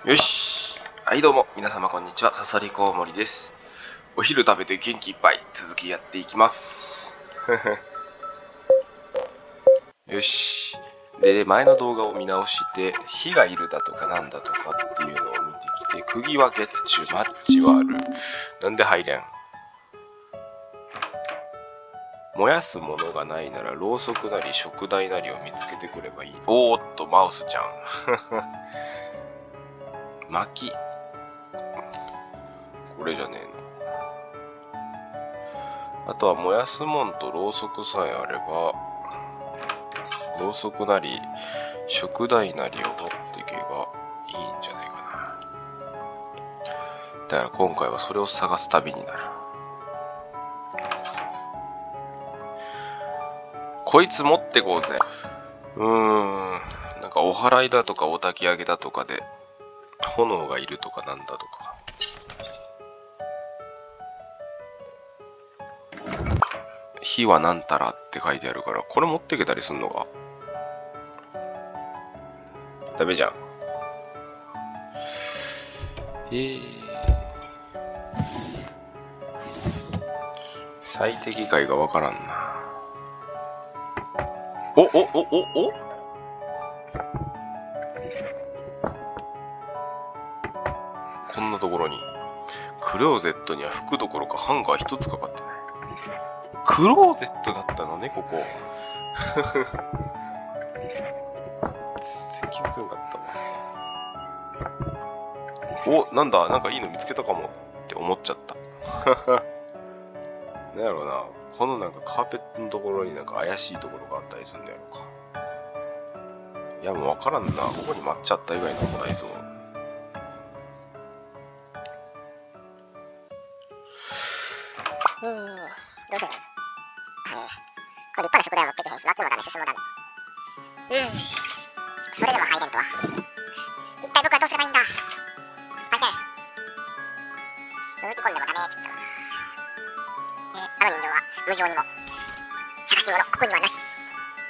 よし。はいどうも、皆様こんにちは。ささりこうもりです。お昼食べて元気いっぱい、続きやっていきます。よし。で、前の動画を見直して、火がいるだとかなんだとかっていうのを見てきて、釘はゲッチュ、マッチはある。なんで入れん？燃やすものがないなら、ろうそくなり食材なりを見つけてくればいい。おーっと、マウスちゃん。薪。これじゃねえの。あとは燃やすもんとろうそくさえあれば、ろうそくなり食材なりを持っていけばいいんじゃないかな。だから今回はそれを探す旅になる。こいつ持ってこうぜ。なんかお祓いだとかお焚き上げだとかで炎がいるとかなんだとか。火はなんたらって書いてあるから、これ持ってけたりすんのか？ダメじゃん。最適解がわからんな。おこんなところに。クローゼットには服どころかハンガー一つかかってない。クローゼットだったのね、ここ。全然気づかなかったわ。お、なんだ、なんかいいの見つけたかもって思っちゃった。なんやろうな、このなんかカーペットのところになんか怪しいところがあったりするんだやろうか。いやもうわからんな、ここに抹茶あった以外なんもないぞ。 どうする？これ立派な食材は持ってけへんし、脇もダメ、進もダメ。それでも入れんとは。一体僕はどうすればいいんだ？スパイク覗き込んでもダメって言ったら。あの人形は無情にも探し物、ここにはなし。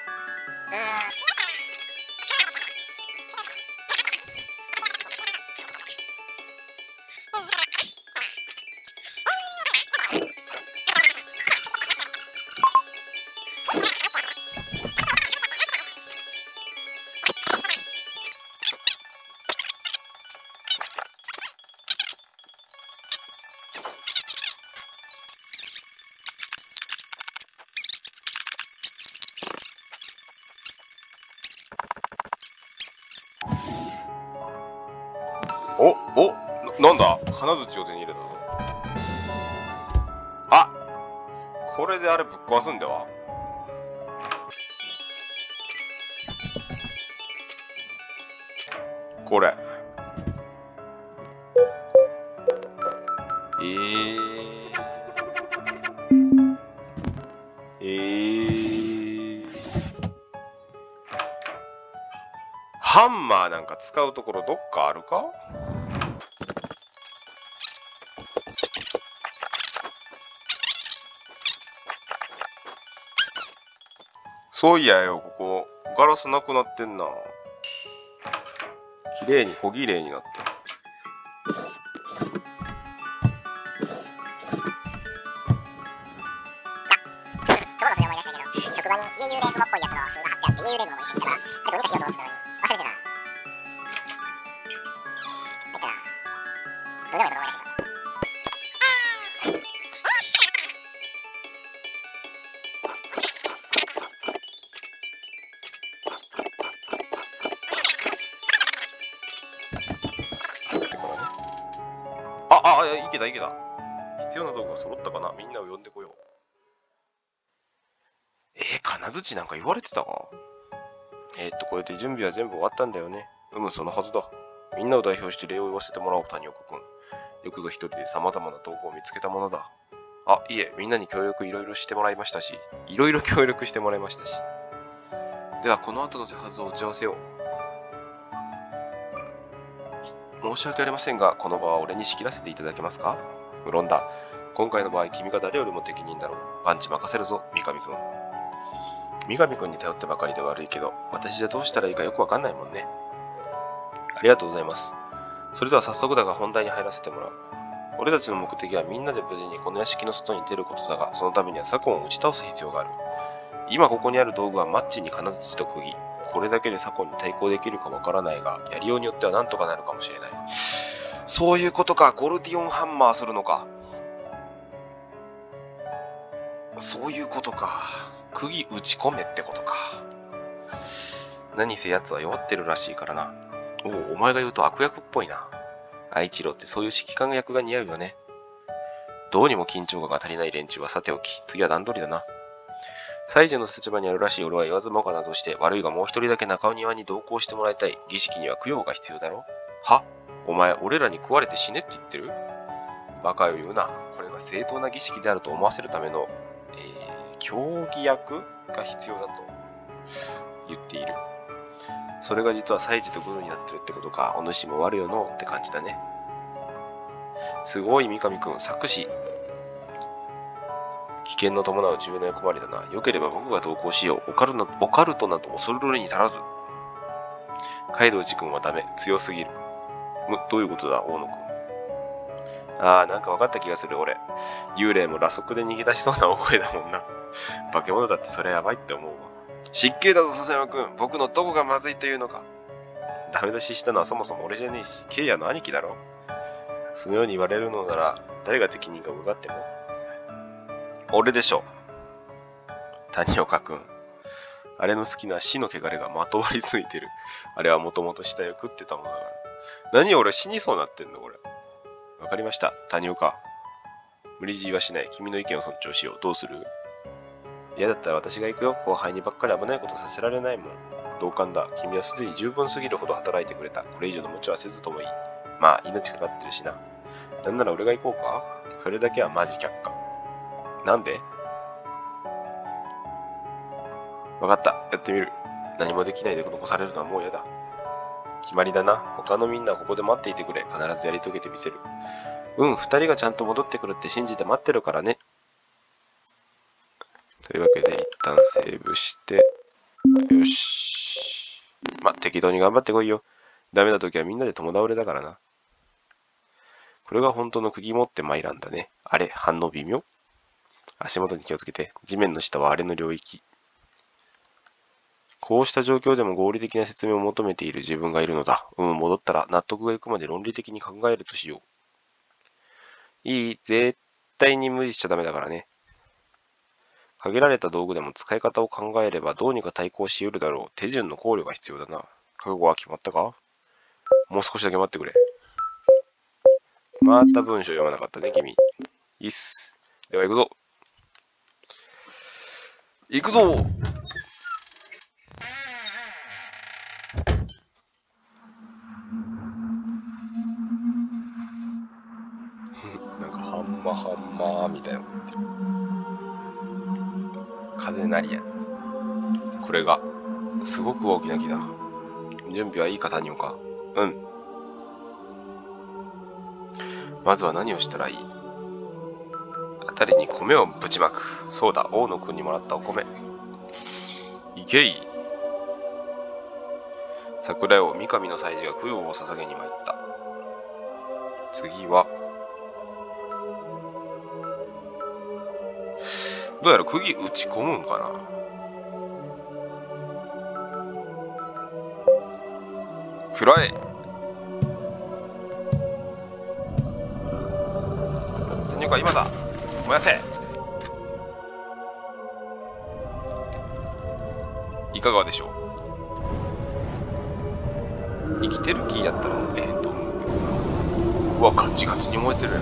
なんだ、金槌を手に入れたぞ。あ、これであれぶっ壊すんでは？これハンマーなんか使うところどっかあるか？そういやよ、ここガラスなくなってんな。綺麗に小綺麗になってる。 今日のそれ思い出したけど、職場に家幽霊雲っぽいやつの封が貼ってあって、家幽霊雲も一緒にいたから、あれどうにかしようと思ってたのに忘れてたな。入ったな。どうでもいいこと思い出してしまった。 いけたいけた。必要な道具が揃ったかな。みんなを呼んでこよう。金槌なんか言われてたか？これで準備は全部終わったんだよね。そのはずだ。みんなを代表して礼を言わせてもらおう、谷岡君。よくぞ一人で様々な道具を見つけたものだ。あ、いえ、みんなにいろいろしてもらいましたし。では、この後の手はずを打ち合わせよう。申し訳ありませんが、この場は俺に仕切らせていただけますか？無論だ。今回の場合、君が誰よりも適任だろう。パンチ任せるぞ、三上君。三上君に頼ってばかりで悪いけど、私じゃどうしたらいいかよくわかんないもんね。ありがとうございます。 それでは早速だが本題に入らせてもらう。俺たちの目的はみんなで無事にこの屋敷の外に出ることだが、そのためには左近を打ち倒す必要がある。今ここにある道具はマッチに金槌と釘。これだけで左近に対抗できるかわからないが、やりようによってはなんとかなるかもしれない。そういうことか。ゴルディオンハンマーするのか。そういうことか。釘打ち込めってことか。何せ奴は弱ってるらしいからな。お前が言うと悪役っぽいな。愛知郎ってそういう指揮官役が似合うよね。どうにも緊張感が足りない連中はさておき、次は段取りだな。祭事の立場にあるらしい俺は言わずもがなとして、悪いがもう一人だけ中庭に同行してもらいたい。儀式には供養が必要だろ。は？お前、俺らに食われて死ねって言ってる？バカを言うな。これが正当な儀式であると思わせるための、競技役が必要だと言っている。それが実は祭事とグルになってるってことか。お主も悪よのって感じだね。すごい三上くん、作詞。危険の伴う重要な役割だな。よければ僕が同行しよう。オカルトなど恐るるに足らず。カイドウジ君はダメ。強すぎる。どういうことだ、大野君。なんか分かった気がする、俺。幽霊も裸足で逃げ出しそうな大声だもんな。化け物だってそれやばいって思うわ。失敬だぞ、笹山君。僕のどこがまずいというのか。ダメ出ししたのはそもそも俺じゃねえし、ケイヤの兄貴だろ。そのように言われるのなら、誰が適任か伺っても。俺でしょ。谷岡君。あれの好きな死の汚れがまとわりついてる。あれはもともと死体を食ってたものだから。何俺死にそうなってんのこれ。わかりました。谷岡。無理強いはしない。君の意見を尊重しよう。どうする？嫌だったら私が行くよ。後輩にばっかり危ないことさせられないもん。同感だ。君はすでに十分すぎるほど働いてくれた。これ以上の無茶はせずともいい。まあ、命かかってるしな。なんなら俺が行こうか？それだけはマジ却下。なんで？わかった。やってみる。何もできないで残されるのはもう嫌だ。決まりだな。他のみんなはここで待っていてくれ。必ずやり遂げてみせる。二人がちゃんと戻ってくるって信じて待ってるからね。というわけで、一旦セーブして、よし。適当に頑張ってこいよ。ダメな時はみんなで共倒れだからな。これが本当の釘持って参らんだね。あれ、反応微妙？足元に気をつけて。地面の下はあれの領域。こうした状況でも合理的な説明を求めている自分がいるのだ。戻ったら納得がいくまで論理的に考えるとしよう。いい？絶対に無理しちゃダメだからね。限られた道具でも使い方を考えればどうにか対抗し得るだろう。手順の考慮が必要だな。覚悟は決まったか？もう少しだけ待ってくれ。また文章読まなかったね、君。いいっす。では行くぞ。行くぞなんかハンマーみたいなこと言ってる。風なりや。これがすごく大きな木だ。準備はいいか、谷岡。まずは何をしたらいい？あたりに米をぶちまく。そうだ、大野くんにもらったお米。いけい。桜を三上の祭司が供養を捧げに参った。次はどうやら釘打ち込むんかな。くらえ。谷岡今だ。燃やせ。いかがでしょう。生きてる木やったらうわ、ガチガチに燃えてる。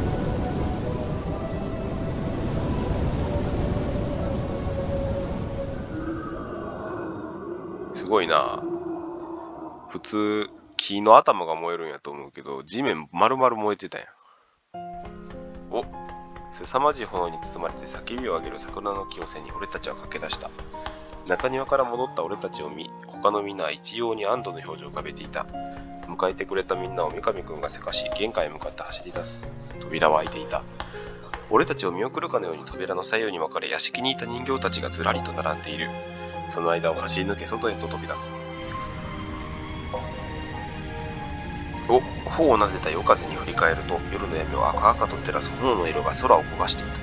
すごいな。普通木の頭が燃えるんやと思うけど、地面丸々燃えてたやん。お、凄まじい炎に包まれて叫びを上げる桜の木を背に俺たちは駆け出した。中庭から戻った俺たちを見、他のみんなは一様に安堵の表情を浮かべていた。迎えてくれたみんなを三上くんがせかし、玄関へ向かって走り出す。扉は開いていた。俺たちを見送るかのように扉の左右に分かれ、屋敷にいた人形たちがずらりと並んでいる。その間を走り抜け外へと飛び出す。 お、頬を撫でた夜風に振り返ると、夜の闇を赤々と照らす炎の色が空を焦がしていた。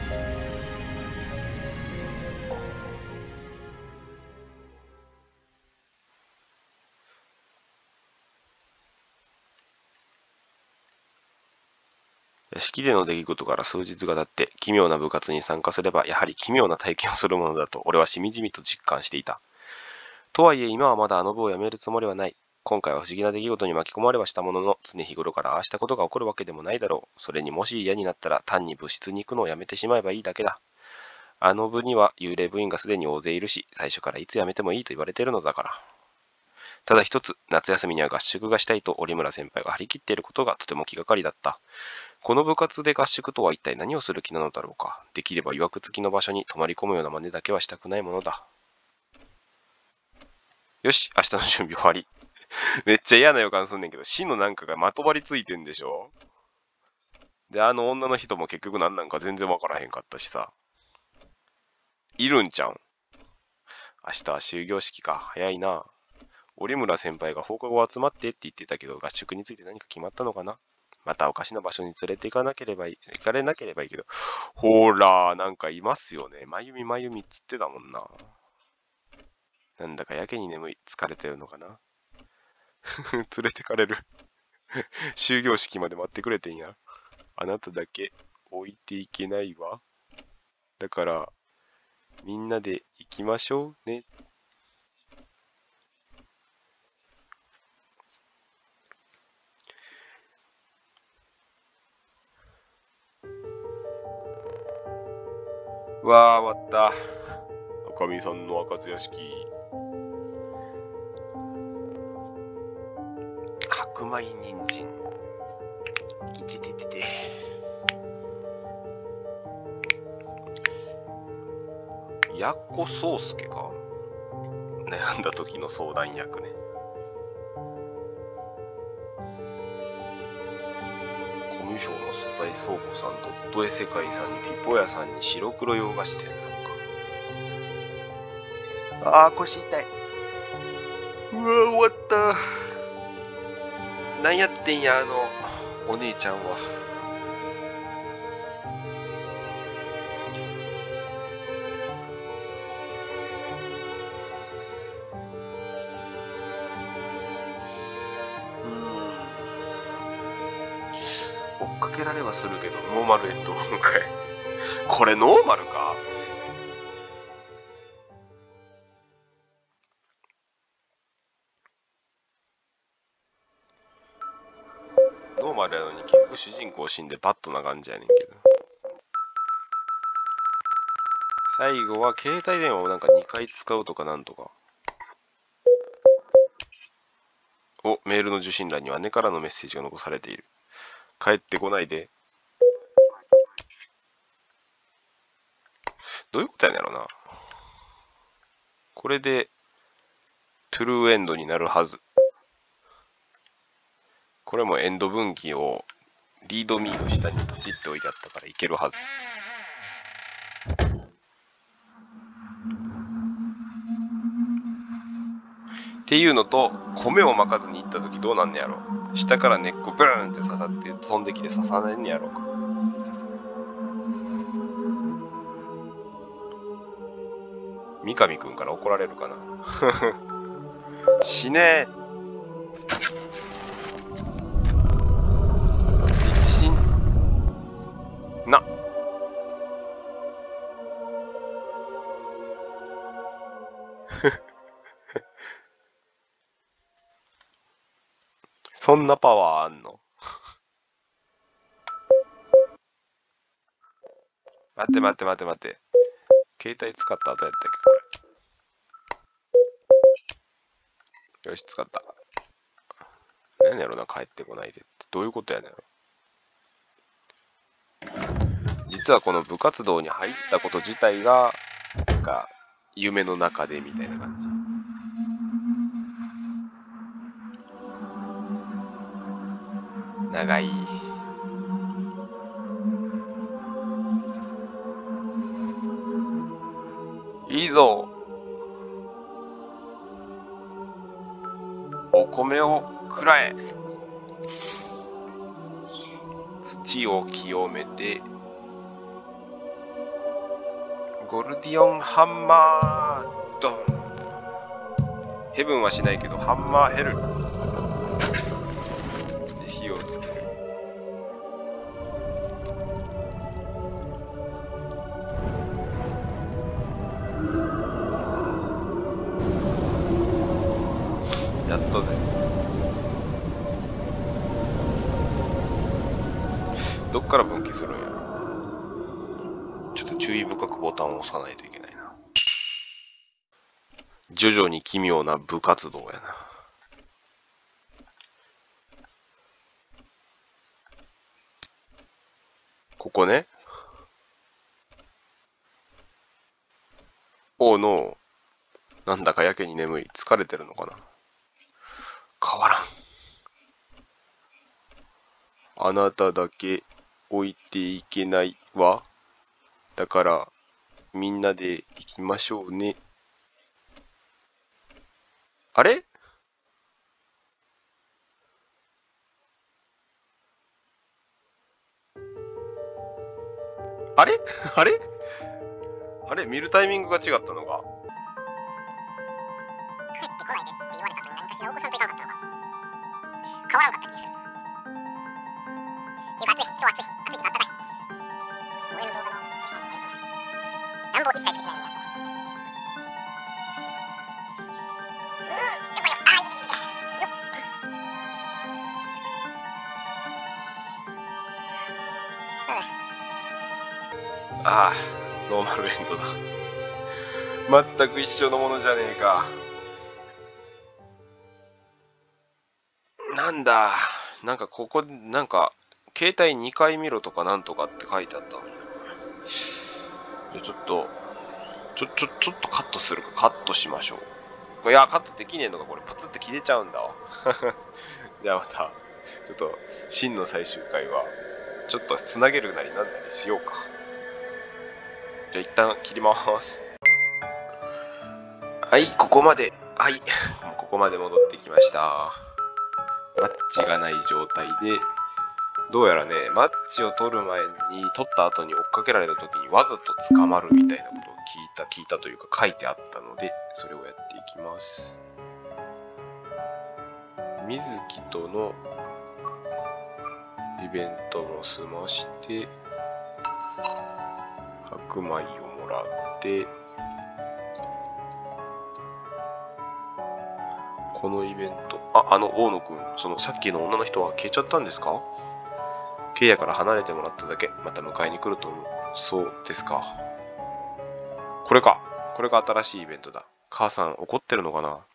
屋敷での出来事から数日が経って、奇妙な部活に参加すれば、やはり奇妙な体験をするものだと、俺はしみじみと実感していた。とはいえ、今はまだあの部を辞めるつもりはない。今回は不思議な出来事に巻き込まれはしたものの、常日頃からああしたことが起こるわけでもないだろう。それにもし嫌になったら、単に部室に行くのをやめてしまえばいいだけだ。あの部には幽霊部員がすでに大勢いるし、最初からいつ辞めてもいいと言われているのだから。ただ一つ、夏休みには合宿がしたいと折村先輩が張り切っていることがとても気がかりだった。この部活で合宿とは一体何をする気なのだろうか。できれば曰く付きの場所に泊まり込むような真似だけはしたくないものだ。よし、明日の準備終わり。めっちゃ嫌な予感すんねんけど、死のなんかがまとわりついてんでしょ。で、あの女の人も結局何なんか全然わからへんかったしさ。いるんちゃうん。明日は終業式か。早いな。折村先輩が放課後集まってって言ってたけど、合宿について何か決まったのかな。またおかしな場所に連れて行かれなければいいけど。ほら、なんかいますよね。まゆみっつってたもんな。なんだかやけに眠い。疲れてるのかな。連れてかれる。終業式まで待ってくれてんや。あなただけ置いていけないわ。だから、みんなで行きましょうね。わあ、終わった。赤見さんの赤津屋敷。白米人参。いてててて。やっこ宗介か。悩んだ時の相談役ね。コミュ障の素材倉庫さんとドット絵世界さんにリポ屋さんに白黒洋菓子店さんか。ああ、腰痛い。うわ、終わった。なんやってんや、お姉ちゃんは。追っかけられはするけど、ノーマルエンドローンかい。これノーマルか。ノーマルやのに結局主人公死んでバットな感じやねんけど。最後は携帯電話をなんか2回使うとかなんとか。お、メールの受信欄には姉からのメッセージが残されている。帰ってこないで。どういうことやねんやろな。これでトゥルーエンドになるはず。これもエンド分岐をリードミーの下にポチって置いてあったからいけるはず。っていうのと、米をまかずに行った時どうなんねやろ。下から根っこブーンって刺さって飛んできて刺さないんねやろうか。三上くんから怒られるかな。死ねー。自信な。そんなパワーあんの。待って。携帯使った後やったっけこれ。よし、使った。何やろな、帰ってこないでって。どういうことやねん。実はこの部活動に入ったこと自体が、なんか、夢の中でみたいな感じ。長い。いいぞ。お米を食らえ。 土を清めて、ゴルディオンハンマードン。ヘブンはしないけどハンマーヘルで火をつける。やったぜ。どっから分岐するんやろ。ちょっと注意深くボタンを押さないといけないな。徐々に奇妙な部活動やな。ここね。おうのう。なんだかやけに眠い。疲れてるのかな。変わらん。あなただけ置いていけないわ。だからみんなで行きましょうね。あれ？あれあれあれ、見るタイミングが違ったのか。 帰ってこないでって言われた後に何かしらお子さんといかなかったのか。変わらんかった気がする。ていうか暑い、今日暑い。暑いとかあったかい。上の動画の暖房一切つけてないのにやった。やっぱり、あー、いてててて。よっ。 ああ、ノーマルエンドだ。全く一緒のものじゃねえか。なんだ、なんかここ、なんか、携帯2回見ろとかなんとかって書いてあったのにな。じゃあちょっとカットするか、カットしましょう。いや、カットできねえのか、これ、プツって切れちゃうんだわ。じゃあまた、ちょっと、真の最終回は、ちょっとつなげるなりなんなりしようか。じゃあ一旦切ります。はい、ここまで。はい、ここまで戻ってきました。マッチがない状態で、どうやらね、マッチを取る前に、取った後に追っかけられた時にわざと捕まるみたいなことを聞いたというか書いてあったので、それをやっていきます。水木とのイベントも済まして、白米をもらって、このイベント、大野くん、そのさっきの女の人は消えちゃったんですか？ケイヤから離れてもらっただけ、また迎えに来ると思う。そうですか。これか。これが新しいイベントだ。母さん怒ってるのかな？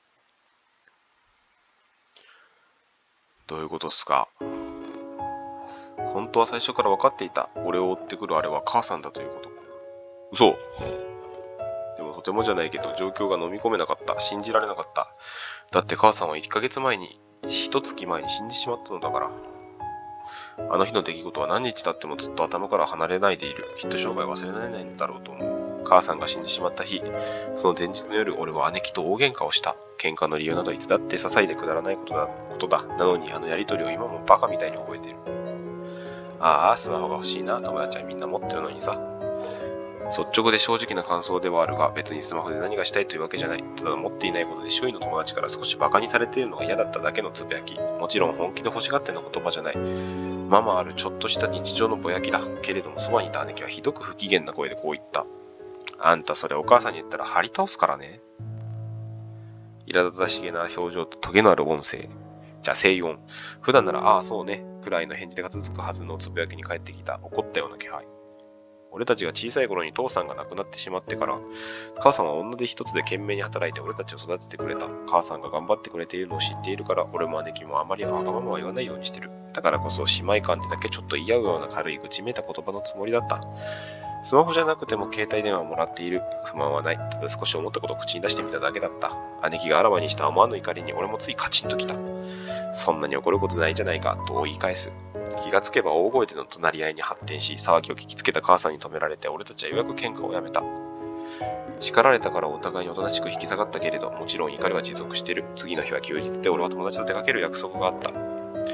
どういうことっすか？本当は最初から分かっていた。俺を追ってくるあれは母さんだということ。嘘。でもとてもじゃないけど状況が飲み込めなかった。信じられなかった。だって母さんは1ヶ月前に、1月前に死んでしまったのだから。あの日の出来事は何日経ってもずっと頭から離れないでいる。きっと生涯忘れられないんだろうと思う。母さんが死んでしまった日、その前日の夜、俺は姉貴と大喧嘩をした。喧嘩の理由などいつだって些細でくだらないことだ。なのにあのやりとりを今もバカみたいに覚えている。ああ、スマホが欲しいな。友達はみんな持ってるのにさ。率直で正直な感想ではあるが、別にスマホで何がしたいというわけじゃない。ただ持っていないことで周囲の友達から少しバカにされているのが嫌だっただけのつぶやき。もちろん本気で欲しがっての言葉じゃない。ままあるちょっとした日常のぼやきだ。けれどもそばにいた姉貴はひどく不機嫌な声でこう言った。あんたそれお母さんに言ったら張り倒すからね。苛立たしげな表情とトゲのある音声。じゃあ静音。普段ならああそうねくらいの返事で片付くはずのつぶやきに返ってきた怒ったような気配。俺たちが小さい頃に父さんが亡くなってしまってから、母さんは女手一つで懸命に働いて俺たちを育ててくれた。母さんが頑張ってくれているのを知っているから、俺も姉貴もあまりわがままは言わないようにしてる。だからこそ姉妹間でだけちょっと言い合うような軽い愚痴めいた言葉のつもりだった。スマホじゃなくても携帯電話をもらっている。不満はない。ただ少し思ったことを口に出してみただけだった。姉貴があらわにした思わぬ怒りに俺もついカチンときた。そんなに怒ることないじゃないかと言い返す。気がつけば大声での隣り合いに発展し、騒ぎを聞きつけた母さんに止められて俺たちはようやく喧嘩をやめた。叱られたからお互いにおとなしく引き下がったけれど、もちろん怒りは持続している。次の日は休日で俺は友達と出かける約束があった。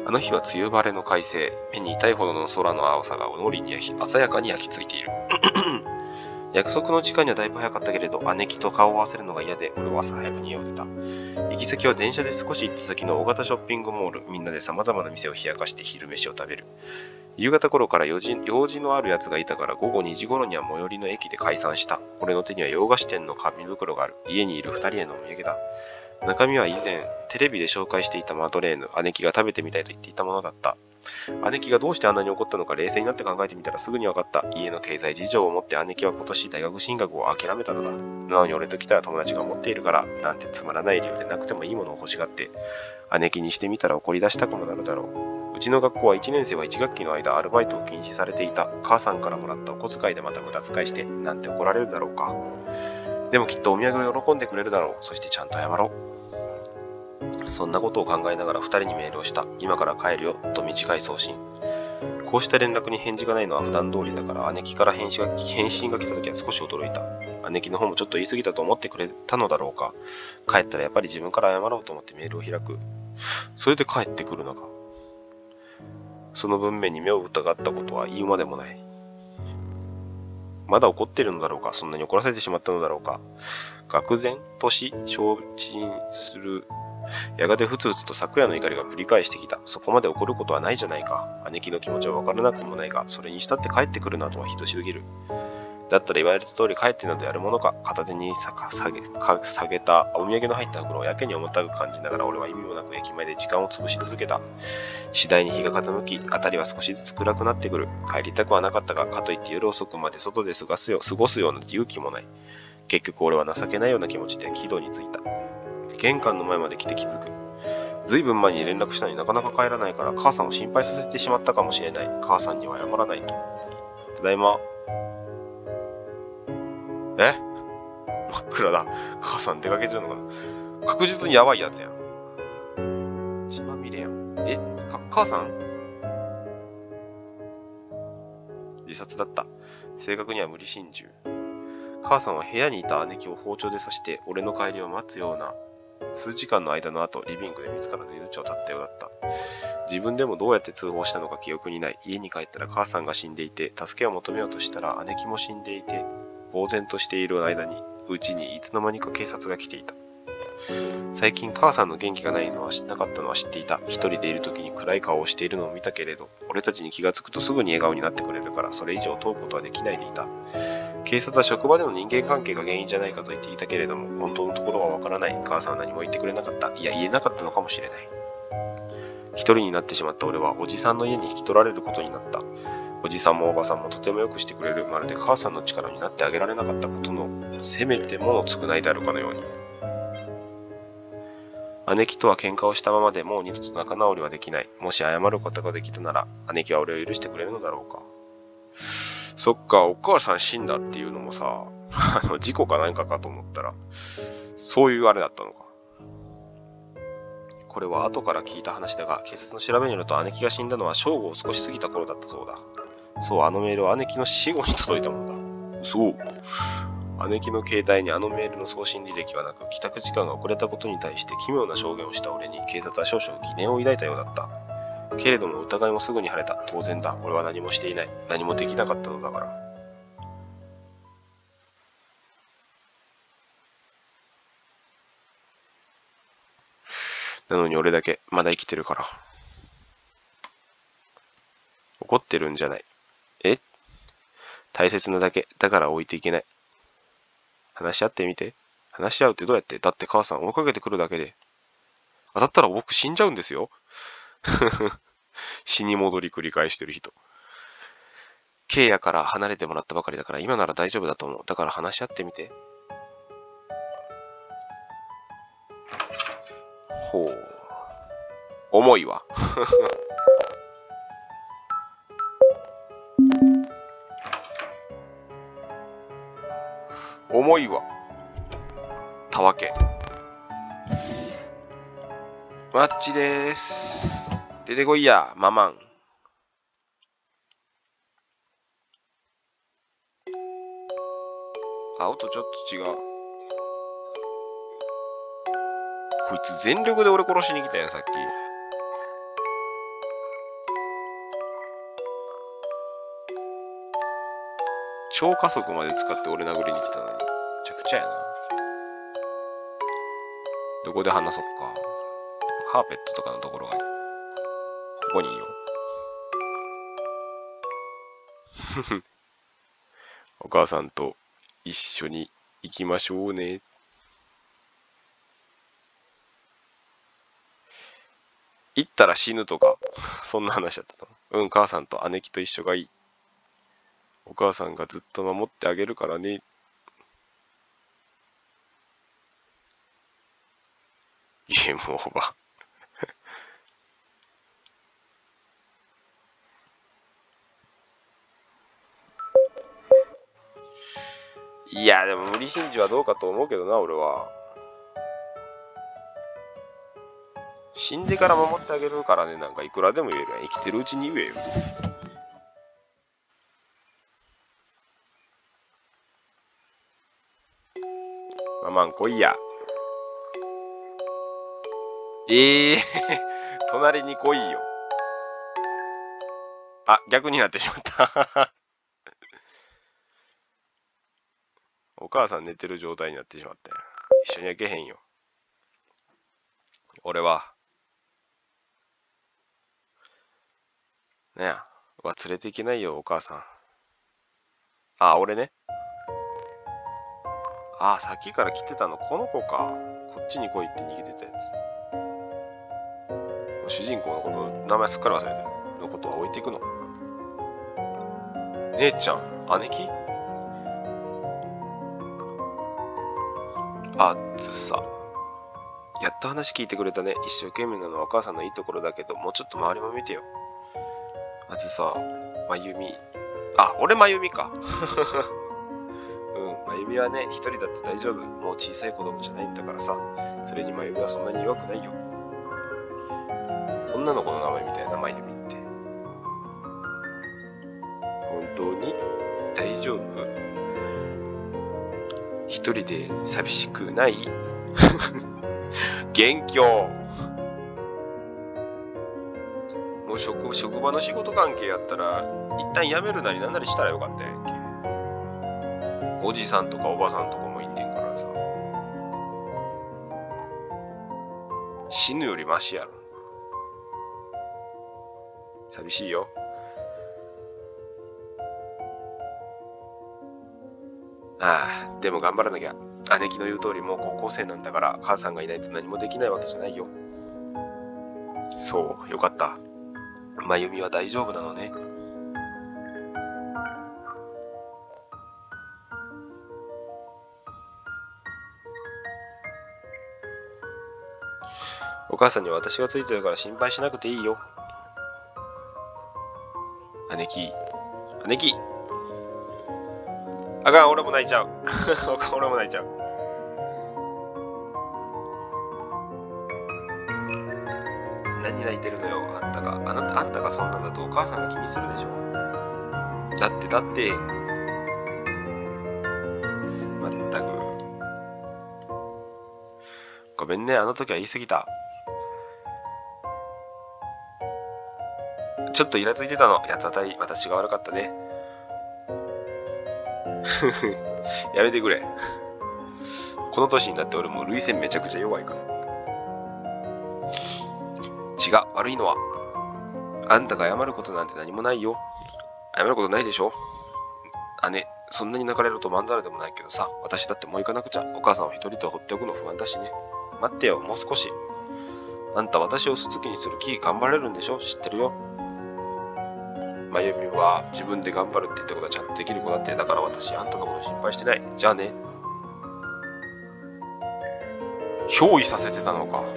あの日は梅雨晴れの快晴、目に痛いほどの空の青さが脳裏に鮮やかに焼き付いている。約束の時間にはだいぶ早かったけれど、姉貴と顔を合わせるのが嫌で、俺は朝早くに家を出た。行き先は電車で少し行った先の大型ショッピングモール、みんなで様々な店を冷やかして昼飯を食べる。夕方頃から用事のある奴がいたから午後2時頃には最寄りの駅で解散した。俺の手には洋菓子店の紙袋がある。家にいる2人へのお土産だ。中身は以前テレビで紹介していたマドレーヌ、姉貴が食べてみたいと言っていたものだった。姉貴がどうしてあんなに怒ったのか冷静になって考えてみたらすぐに分かった。家の経済事情をもって姉貴は今年大学進学を諦めたのだ。なのに俺と来たら友達が持っているからなんてつまらない理由でなくてもいいものを欲しがって姉貴にしてみたら怒り出したくもなるだろう。うちの学校は1年生は1学期の間アルバイトを禁止されていた。母さんからもらったお小遣いでまた無駄遣いしてなんて怒られるだろうか。でもきっとお土産を喜んでくれるだろう。そしてちゃんと謝ろう。そんなことを考えながら2人にメールをした。今から帰るよと短い送信。こうした連絡に返事がないのは普段通りだから姉貴から返信が来た時は少し驚いた。姉貴の方もちょっと言い過ぎたと思ってくれたのだろうか。帰ったらやっぱり自分から謝ろうと思ってメールを開く。それで帰ってくるのか。その文面に目を疑ったことは言うまでもない。まだ怒っているのだろうか。そんなに怒らせてしまったのだろうか。愕然とし消沈する。やがてふつふつと昨夜の怒りがぶり返してきた。そこまで怒ることはないじゃないか。姉貴の気持ちはわからなくもないが、それにしたって帰ってくるなとはひどすぎる。だったら言われた通り帰ってなどやるものか。片手に下げたお土産の入った袋をやけに重たく感じながら俺は意味もなく駅前で時間を潰し続けた。次第に日が傾き、辺りは少しずつ暗くなってくる。帰りたくはなかったが、かといって夜遅くまで外で過ごすような勇気もない。結局俺は情けないような気持ちで軌道についた。玄関の前まで来て気づく。ずいぶん前に連絡したのになかなか帰らないから母さんを心配させてしまったかもしれない。母さんには謝らないと。ただいま。真っ暗だ。母さん出かけてるのかな。確実にやばいやつやん。血まみれやん。母さん？自殺だった。正確には無理心中。母さんは部屋にいた姉貴を包丁で刺して俺の帰りを待つような数時間の間の後、リビングで自らの命を絶ったようだった。自分でもどうやって通報したのか記憶にない。家に帰ったら母さんが死んでいて、助けを求めようとしたら姉貴も死んでいて、呆然としている間に、うちにいつの間にか警察が来ていた。最近母さんの元気がないのはなかったのは知っていた。一人でいる時に暗い顔をしているのを見たけれど、俺たちに気がつくとすぐに笑顔になってくれるから、それ以上問うことはできないでいた。警察は職場での人間関係が原因じゃないかと言っていたけれども、本当のところはわからない。母さんは何も言ってくれなかった。いや、言えなかったのかもしれない。一人になってしまった俺は、おじさんの家に引き取られることになった。おじさんもおばさんもとてもよくしてくれる。まるで母さんの力になってあげられなかったことの、せめてもの償いであるかのように。姉貴とは喧嘩をしたままでもう二度と仲直りはできない。もし謝ることができるなら、姉貴は俺を許してくれるのだろうか。そっか、お母さん死んだっていうのもさ、事故か何かかと思ったら、そういうあれだったのか。これは後から聞いた話だが、警察の調べによると姉貴が死んだのは正午を少し過ぎた頃だったそうだ。そう、あのメールは姉貴の死後に届いたものだ。そう。姉貴の携帯にあのメールの送信履歴はなく、帰宅時間が遅れたことに対して奇妙な証言をした俺に警察は少々疑念を抱いたようだった。けれども疑いもすぐに晴れた。当然だ。俺は何もしていない。何もできなかったのだから。なのに俺だけまだ生きてるから。怒ってるんじゃない。大切なだけ。だから置いていけない。話し合ってみて。話し合うってどうやって？だって母さん追いかけてくるだけで。当たったら僕死んじゃうんですよ。死に戻り繰り返してる人。ケイヤから離れてもらったばかりだから今なら大丈夫だと思う。だから話し合ってみて。ほう。重いわ。重いわ。たわけ。マッチでーす。出てこいや、ママン。青とちょっと違う。こいつ全力で俺殺しに来たやん、さっき。 超加速まで使って俺殴りに来たのに。めちゃくちゃやな。どこで話そうか。カーペットとかのところがいい。ここにいいよ。お母さんと一緒に行きましょうね。行ったら死ぬとか、そんな話だったの。うん、母さんと姉貴と一緒がいい。お母さんがずっと守ってあげるからね。ゲームオーバー。いや、でも無理心中はどうかと思うけどな、俺は。死んでから守ってあげるからね、なんかいくらでも言えるやん。生きてるうちに言えよ。ママン来いや。隣に来いよ。あ、逆になってしまった。お母さん寝てる状態になってしまったよ。一緒にはけへんよ。俺は。ねえ。連れていけないよ、お母さん。あ、俺ね。あ、さっきから来てたの、この子か。こっちに来いって逃げてたやつ。主人公のこと、名前すっかり忘れてる。のことは置いていくの。姉ちゃん、姉貴あずさ。やっと話聞いてくれたね。一生懸命なのはお母さんのいいところだけど、もうちょっと周りも見てよ。あずさ、まゆみ。あ、俺まゆみか。うん、まゆみはね、一人だって大丈夫。もう小さい子供じゃないんだからさ。それにまゆみはそんなに弱くないよ。女の子の名前みたいなまゆみって。本当に大丈夫？一人で寂しくない？元凶。もう職場の仕事関係やったら一旦辞めるなりなんなりしたらよかったやんけ。おじさんとかおばさんとかもいんねんからさ。死ぬよりマシやろ。寂しいよ。ああ、でも頑張らなきゃ。姉貴の言う通りもう高校生なんだから母さんがいないと何もできないわけじゃないよ。そう、よかった。まゆみは大丈夫なのね。お母さんには私がついてるから心配しなくていいよ。姉貴、姉貴。あかん、俺も泣いちゃう。俺も泣いちゃう。何泣いてるのよ、あんたが。あんたがそんなんだとお母さんが気にするでしょ。だって、まったく。ごめんね、あの時は言い過ぎた。ちょっとイラついてたの。やつあたり、私が悪かったね。やめてくれ。この年になって俺もう涙腺めちゃくちゃ弱いから。違う、悪いのは。あんたが謝ることなんて何もないよ。謝ることないでしょ。姉、そんなに泣かれるとまんざらでもないけどさ、私だってもう行かなくちゃ。お母さんを一人と放っておくの不安だしね。待ってよ、もう少し。あんた私を嘘つきにする気頑張れるんでしょ。知ってるよ。まゆみは自分で頑張るって言ったことはちゃんとできる子だって。だから私、あんたのこと心配してない。じゃあね。憑依させてたのか。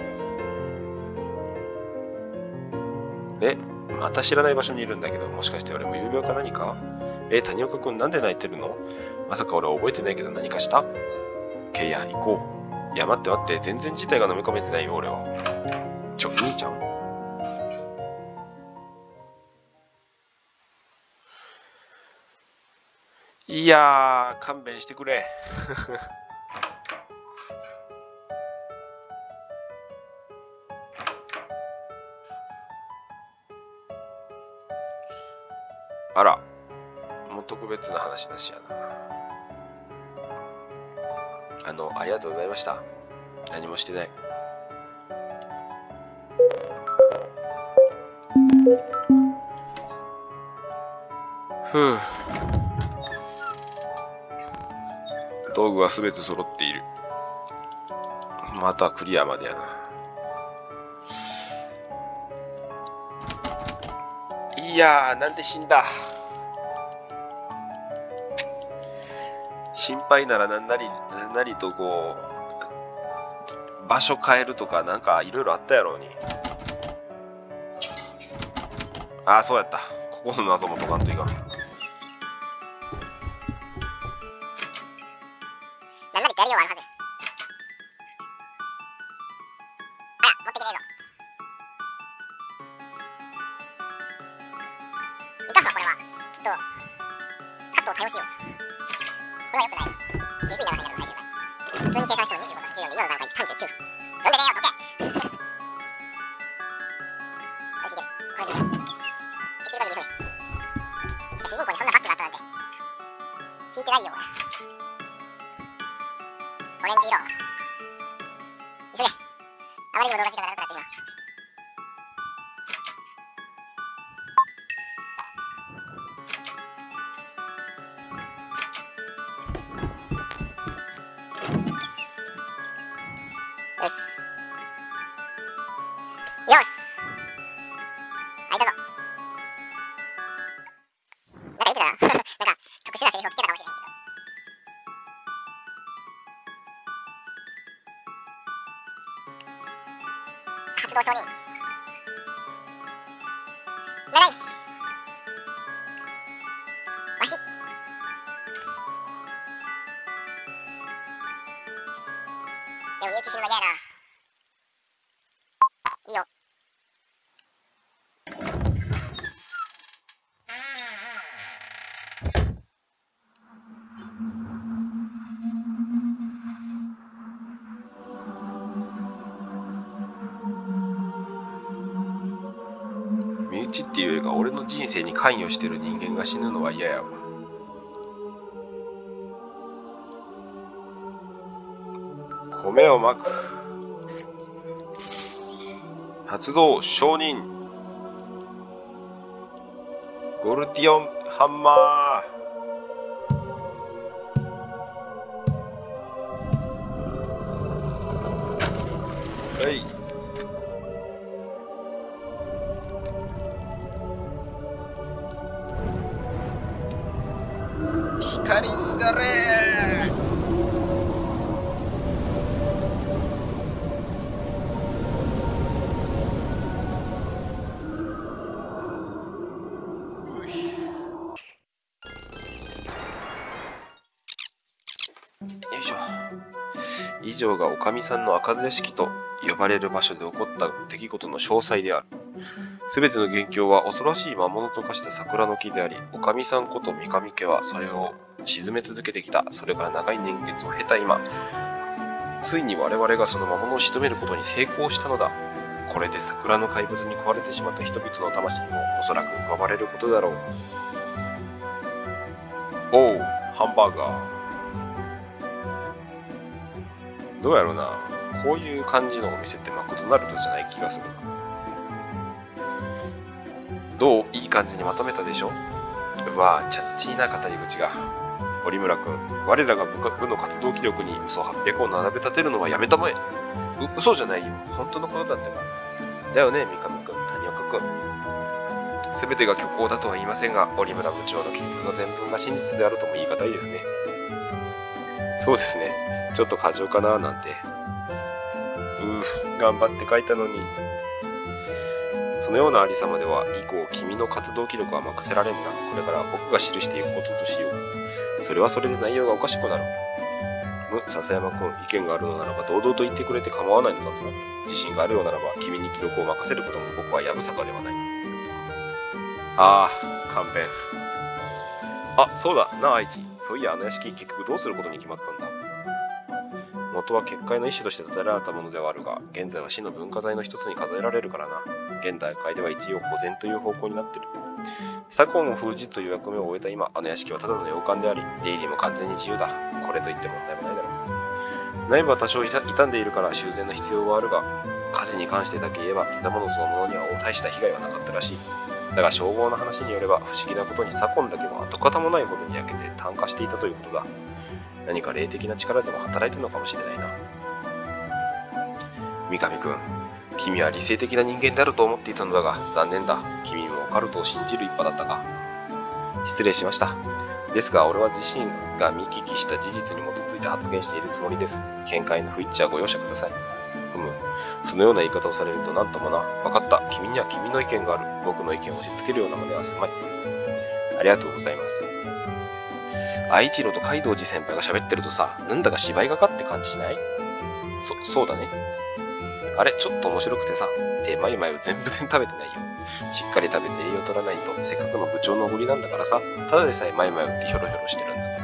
また知らない場所にいるんだけど、もしかして俺も有病か何か？谷岡くんなんで泣いてるの？まさか俺覚えてないけど何かした？ケイヤ、行こう。いや待って待って、全然事態が飲み込めてないよ俺は。兄ちゃん？いやー、勘弁してくれ。あら、もっ特別な話なしやな。ありがとうございました。何もしてない。ふう。道具はすべて揃っている。またクリアまでやな。いやー、なんで死んだ。心配ならなんなりとこう、場所変えるとかなんかいろいろあったやろうに。ああ、そうやった。ここの謎も解かんといかん。 なんなりとやりようあるはず。あら、持ってきねえぞ。いかんわ、これは。ちょっと、カットを多用しよう。これは良くない。鈍い長さになる最終回。普通に計算しても25たす14で今の段階で39。読んでねえよ、解け。よし、いける。これでいいやつ。できる限り急げ。主人公にそんなバッグがあったなんて聞いてないよ、俺。オレンジ色。急げ。あまりにも動画時間が長くなってしまう。よし。よし。はい、どうぞ。なんか言ってたな。なんか特殊なセリフを聞けたかもしれへんけど。活動承認。長い。わし。でも身内死ぬの嫌やな。いいよ。 身内っていうよりか俺の人生に関与してる人間が死ぬのは嫌やわ。米をまく。発動承認。ゴルティオンハンマー。はい。光になれ。よいしょ。以上がおかみさんの赤ず式と呼ばれる場所で起こった出来事の詳細である。すべての元凶は恐ろしい魔物と化した桜の木であり、おかみさんこと三上家はそれを沈め続けてきた。それから長い年月を経た今、ついに我々がその魔物を仕留めることに成功したのだ。これで桜の怪物に壊れてしまった人々の魂もおそらく奪われることだろう。おう、ハンバーガー。どうやろうな。こういう感じのお店ってマクドナルドじゃない気がするな。どう？いい感じにまとめたでしょ？うわぁ、チャッチーな語り口が。折村君、我らが部の活動記録に嘘800を並べ立てるのはやめたまえ。嘘じゃないよ。本当のことだってば。だよね、三上君、谷岡君。すべてが虚構だとは言いませんが、折村部長の記述の全文が真実であるとも言い難いですね。そうですね。ちょっと過剰かななんて。頑張って書いたのに。そのようなありさまでは以降君の活動記録は任せられんな。これから僕が記していくこととしよう。それはそれで内容がおかしくなる。笹山君、意見があるのならば堂々と言ってくれて構わないのだぞ。自信があるようならば君に記録を任せることも僕はやぶさかではない。ああ、勘弁。あ、そうだな、愛知。そういやあの屋敷結局どうすることに決まったんだ。 元は結界の一種として建てられたものではあるが、現在は市の文化財の一つに数えられるからな。現代界では一応保全という方向になっている。左近を封じという役目を終えた今、あの屋敷はただの洋館であり、出入りも完全に自由だ。これといって問題もないだろう。内部は多少傷んでいるから修繕の必要はあるが、火事に関してだけ言えば建物そのものには大した被害はなかったらしい。だが消防の話によれば不思議なことに左近だけは跡形もないほどに焼けて炭化していたということだ。何か霊的な力でも働いてるのかもしれないな。三上君、君は理性的な人間であると思っていたのだが、残念だ。君もオカルトを信じる一派だったか。失礼しました。ですが、俺は自身が見聞きした事実に基づいて発言しているつもりです。見解の不一致はご容赦ください。そのような言い方をされると何ともな。分かった。君には君の意見がある。僕の意見を押し付けるようなまではすまい。ありがとうございます。愛知郎と海道寺先輩が喋ってるとさ、なんだか芝居がかって感じしない？そうだね。あれ、ちょっと面白くてさ、マイマイを全部食べてないよ。しっかり食べて栄養取らないと、せっかくの部長のおごりなんだからさ、ただでさえマイマイをってヒョロヒョロしてるんだから。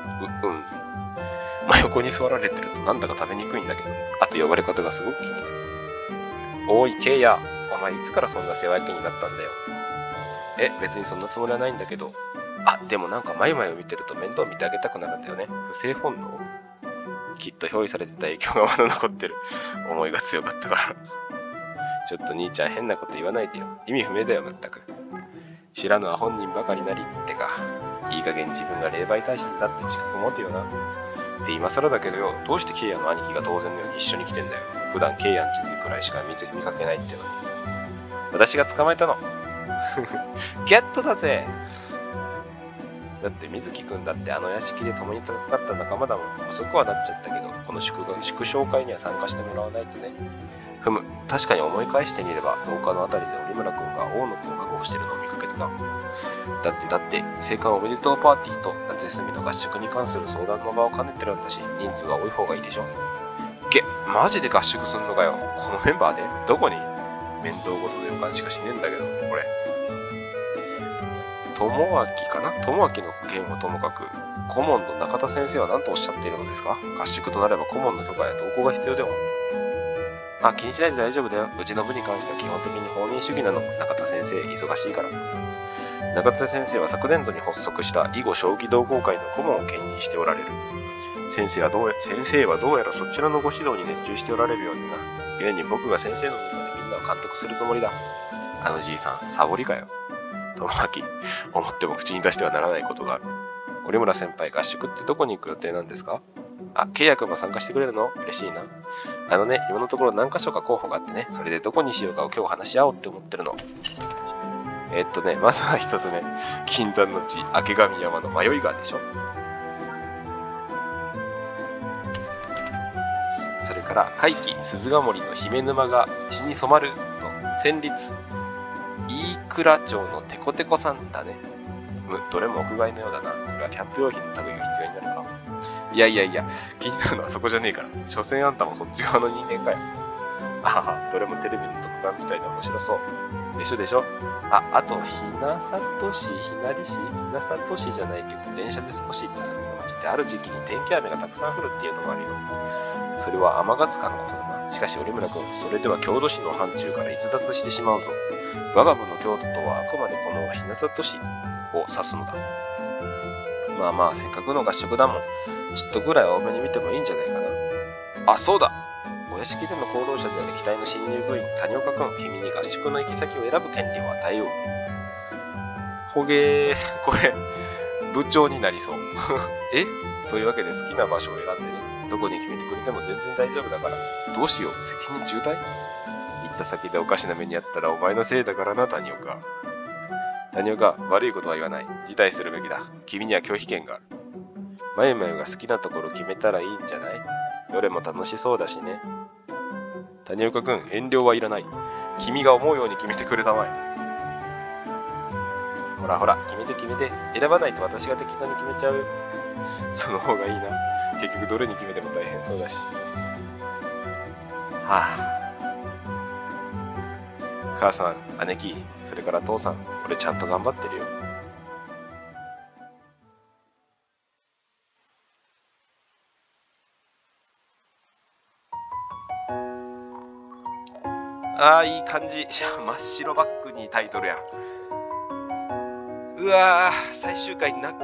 真横に座られてるとなんだか食べにくいんだけど、あと呼ばれ方がすごく気になる。おい、ケイヤ、お前いつからそんな世話焼けになったんだよ。別にそんなつもりはないんだけど。でもなんかマイマイを見てると面倒見てあげたくなるんだよね。不正本能？きっと憑依されてた影響がまだ残ってる。思いが強かったから。ちょっと兄ちゃん変なこと言わないでよ。意味不明だよ、まったく。知らぬは本人ばかりなりってか。いい加減自分が霊媒大使だって自覚持てよな。で、今更だけどよ、どうしてケイヤの兄貴が当然のように一緒に来てんだよ。普段ケイヤんちでくらいしか見かけないってのに。私が捕まえたの。ゲットだぜ。だって水木くんだってあの屋敷で共に戦った仲間だもん。遅くはなっちゃったけど、この祝勝会には参加してもらわないとね。確かに思い返してみれば、廊下のあたりで折村くんが大野くんを確保してるのを見かけたな。だって、生還おめでとうパーティーと夏休みの合宿に関する相談の場を兼ねてるんだし、人数が多い方がいいでしょ。マジで合宿すんのかよ。このメンバーでどこに？面倒ごとの予感しかしねえんだけど、これ。友明かな？友明の件はともかく、顧問の中田先生は何とおっしゃっているのですか？合宿となれば顧問の許可や同行が必要でも。気にしないで大丈夫だよ。うちの部に関しては基本的に放任主義なの。中田先生、忙しいから。中田先生は昨年度に発足した囲碁将棋同好会の顧問を兼任しておられる。先生はどうやらそちらのご指導に熱中しておられるようにな。現に僕が先生の分までみんなを監督するつもりだ。あのじいさん、サボりかよ。友明、思っても口に出してはならないことがある。折村先輩、合宿ってどこに行く予定なんですか？契約も参加してくれるの？嬉しいな。今のところ何箇所か候補があってね、それでどこにしようかを今日話し合おうって思ってるの。まずは一つ目、禁断の地、明神山の迷い川でしょ。それから、怪奇、鈴ヶ森の姫沼が血に染まると、戦慄、飯倉町のテコテコさんだね。どれも屋外のようだな。これはキャンプ用品の類が必要になるか。いや、気になるのはそこじゃねえから。所詮あんたもそっち側の人間かよ。どれもテレビの特番みたいで面白そう。でしょ。あと、ひなさとしじゃないけど、電車で少し行った先の町である時期に天気雨がたくさん降るっていうのもあるよ。それは天ヶ塚のことだな。しかし、折村君、それでは郷土市の範疇から逸脱してしまうぞ。我が部の郷土とはあくまでこのひなさとしを指すのだ。せっかくの合宿だもん。ちょっとぐらい多めに見てもいいんじゃないかな。そうだ。お屋敷での功労者である期待の新入部員、谷岡君、君に合宿の行き先を選ぶ権利を与えよう。これ、部長になりそう。そういうわけで好きな場所を選んでね。どこに決めてくれても全然大丈夫だから。どうしよう、責任重大？行った先でおかしな目にあったらお前のせいだからな、谷岡。悪いことは言わない。辞退するべきだ。君には拒否権がある。まゆまゆが好きなところ決めたらいいんじゃない？どれも楽しそうだしね。谷岡君、遠慮はいらない。君が思うように決めてくれたまえ。ほら、決めて。選ばないと私が適当に決めちゃうよ。その方がいいな。結局どれに決めても大変そうだし。母さん、姉貴、それから父さん、俺ちゃんと頑張ってるよ。 いい感じ。真っ白バックにタイトルやん。うわー、最終回長っ。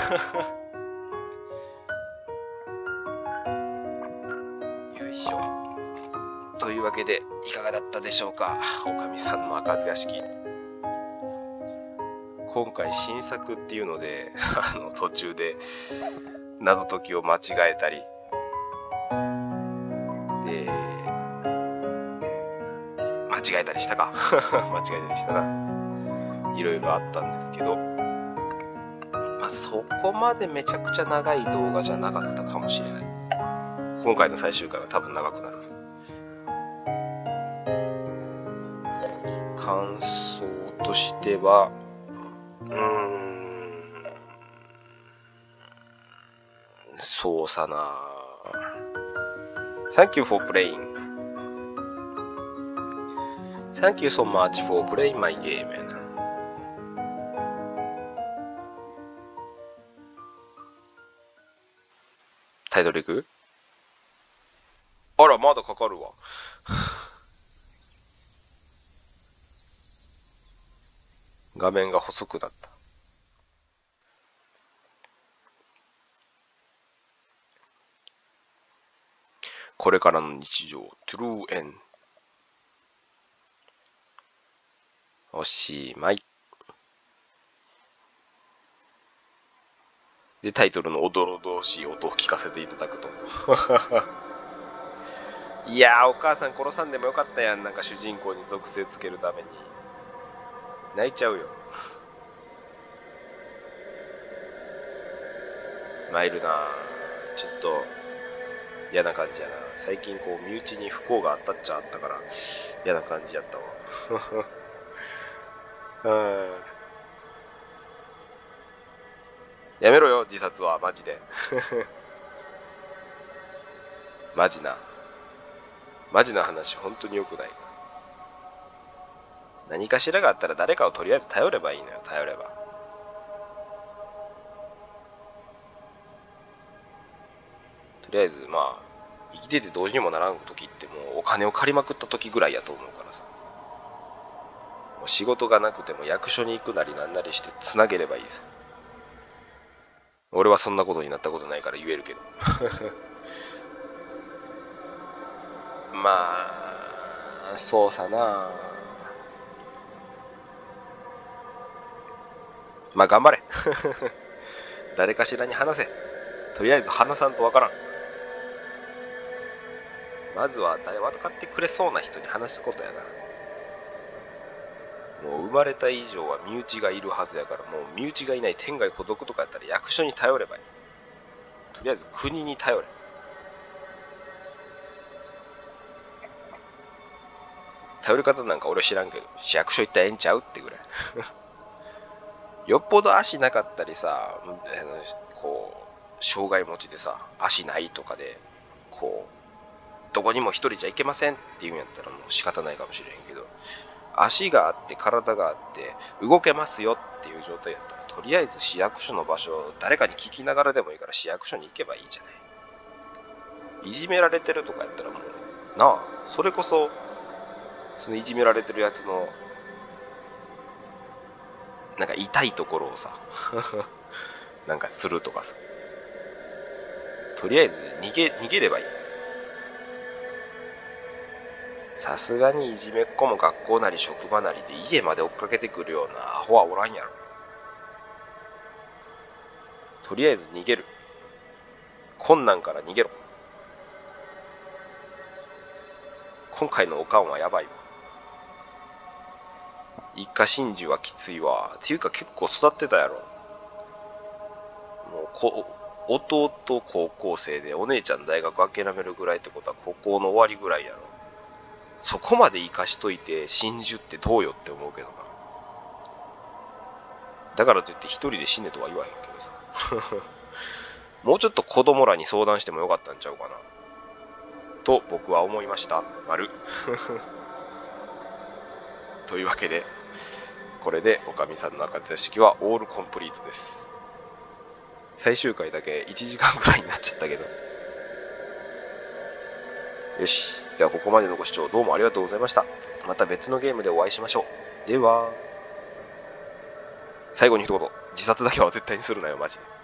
よいしょ。というわけで、いかがだったでしょうか。おかみさんの開かず屋敷。今回新作っていうので、途中で謎解きを間違えたり、で、間違えたりしたか。間違えたりしたな。いろいろあったんですけど、まあ、そこまでめちゃくちゃ長い動画じゃなかったかもしれない。今回の最終回は多分長くなる。感想としては、そうさな。Thank you for playing. Thank you so much for playing my game. やな。タイトルいく？あら、まだかかるわ。画面が細くなった。これからの日常、True End。おしまい。で、タイトルのおどろどろしい音を聞かせていただくと。いやー、お母さん殺さんでもよかったやん。なんか主人公に属性つけるために。泣いちゃうよ。参るな。ちょっと嫌な感じやな。最近こう身内に不幸があったっちゃあったから嫌な感じやったわ。やめろよ、自殺は。マジで。マジな。マジな話、本当に良くない。何かしらがあったら誰かをとりあえず頼ればいいのよ、頼れば。とりあえず、まあ、生きててどうにもならん時ってもうお金を借りまくった時ぐらいやと思うからさ。もう仕事がなくても役所に行くなりなんなりしてつなげればいいさ。俺はそんなことになったことないから言えるけど。まあ、そうさな。まあ頑張れ。誰かしらに話せ。とりあえず話さんとわからん。まずは分かってくれそうな人に話すことやな。もう生まれた以上は身内がいるはずやから、もう身内がいない天涯孤独とかやったら役所に頼ればいい。とりあえず国に頼れ。頼り方なんか俺知らんけど、市役所行ったらええんちゃうってぐらい。よっぽど足なかったりさ、こう障害持ちでさ、足ないとかでこうどこにも一人じゃ行けませんって言うんやったらもう仕方ないかもしれへんけど、足があって体があって動けますよっていう状態やったら、とりあえず市役所の場所を誰かに聞きながらでもいいから市役所に行けばいいじゃない。いじめられてるとかやったらもうなあ、それこそそのいじめられてるやつのなんか痛いところをさなんかするとかさ、とりあえず逃げればいい。さすがにいじめっ子も学校なり職場なりで家まで追っかけてくるようなアホはおらんやろ。とりあえず逃げる。困難から逃げろ。今回のおかんはやばいわ。一家心中はきついわ。っていうか結構育ってたやろ。もう弟高校生でお姉ちゃん大学諦めるぐらいってことは高校の終わりぐらいやろ。そこまで生かしといて心中ってどうよって思うけどな。だからといって一人で死ねとは言わへんけどさ。もうちょっと子供らに相談してもよかったんちゃうかなと僕は思いました。丸。というわけで、これでおかみさんの赤座式はオールコンプリートです。最終回だけ1時間くらいになっちゃったけど。よし。ではここまでのご視聴どうもありがとうございました。 また別のゲームでお会いしましょう。では、最後に一言、自殺だけは絶対にするなよ、マジで。